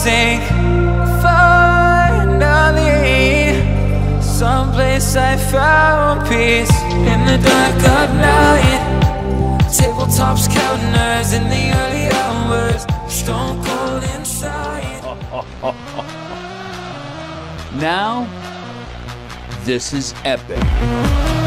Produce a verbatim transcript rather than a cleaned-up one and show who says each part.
Speaker 1: sink. Finally, someplace I found peace. In the dark of night, tabletops counting nerves in the early hours. Stone cold inside.
Speaker 2: Now, this is epic.